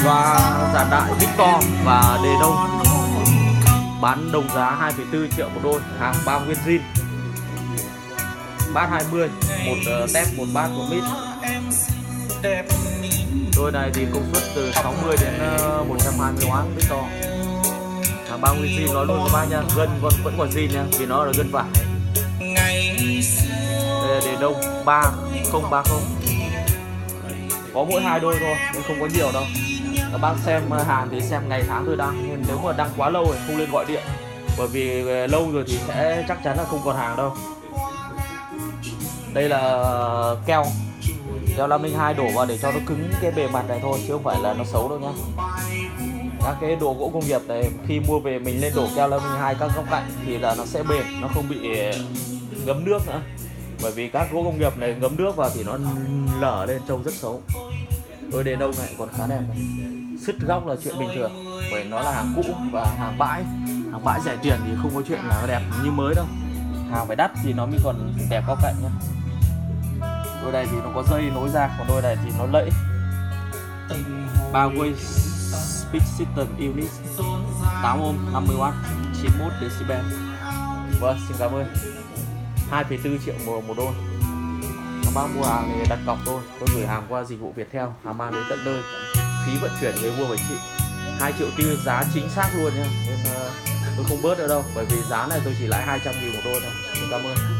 Loa dàn đại Victor và đề đông, bán đồng giá 2,4 triệu một đôi, hàng bao nguyên zin. Bass 20, một tép, một bass, một mid. Đôi này thì công suất từ 60 đến 120W Victor. Hàng bao nguyên zin, nói luôn các bác nha, gân vẫn còn zin nha, vì nó là gân vải. Đây là đề đông 3030, có mỗi 2 đôi thôi nên không có nhiều đâu. Các bác xem hàng thì xem ngày tháng tôi đăng, nhưng nếu mà đăng quá lâu thì không lên gọi điện, bởi vì lâu rồi thì sẽ chắc chắn là không còn hàng đâu. Đây là keo 502 đổ vào để cho nó cứng cái bề mặt này thôi, chứ không phải là nó xấu đâu nhá. Các cái đồ gỗ công nghiệp này khi mua về mình lên đổ keo 502 các góc cạnh thì là nó sẽ bền, nó không bị ngấm nước nữa. Bởi vì các gỗ công nghiệp này ngấm nước vào thì nó lở lên trông rất xấu. Đôi đề đông này còn khá đẹp này. Sứt góc là chuyện bình thường, bởi nó là hàng cũ và hàng bãi rẻ tiền thì không có chuyện là nó đẹp như mới đâu. Hàng phải đắt thì nó mới còn đẹp góc cạnh nhá. Đôi này thì nó có dây nối ra, còn đôi này thì nó lẫy. Baway Speak System Unit 8 ohm 50W 91 decibel. Vâng, xin cảm ơn. 2,4 triệu một đôi. Các bác mua hàng thì đặt cọc thôi, tôi gửi hàng qua dịch vụ Viettel, hàng mang đến tận nơi, phí vận chuyển người mua phải chịu. 2,4 triệu giá chính xác luôn nha, nên tôi không bớt nữa đâu, bởi vì giá này tôi chỉ lãi 200.000 một đôi thôi. Xin cảm ơn.